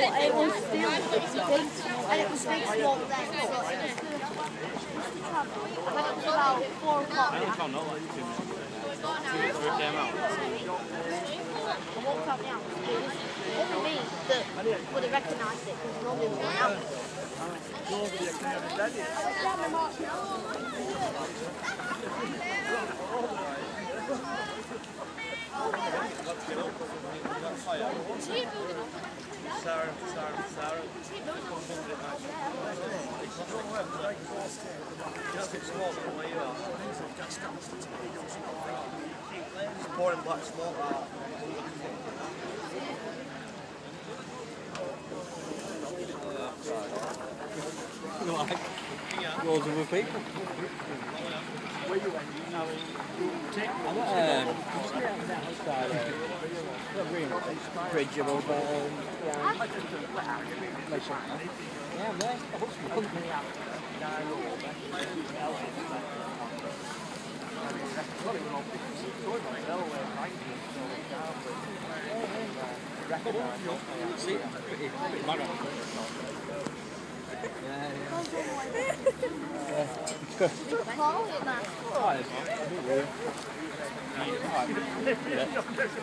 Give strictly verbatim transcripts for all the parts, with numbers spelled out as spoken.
it was still big, and it was big smoke then. So it was I think it was about four o'clock. I only found out like two minutes. Before it came out. I walked out now. It was only me that would have recognised it because nobody was going out. Sarah, Sarah, Sarah. Just get smoke from where you are. Just pouring black smoke out. Like, loads of other people. Where you went, you know, I'm at, um, outside, uh, green bridge above, um, yeah. Yeah, I'm there. See, pretty, pretty mad. Yeah, yeah. Yeah. Call it that. Oh, it's a bit weird. Yeah.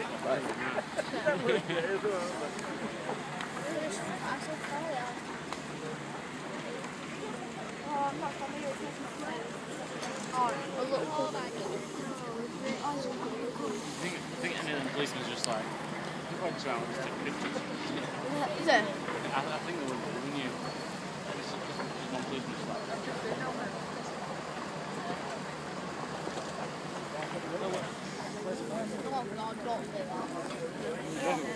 I think, I think any of them policemen just like, people just around just take pictures. Is it? I, I think they would when you, just, just, just one policeman just like, Oh, God, don't say that.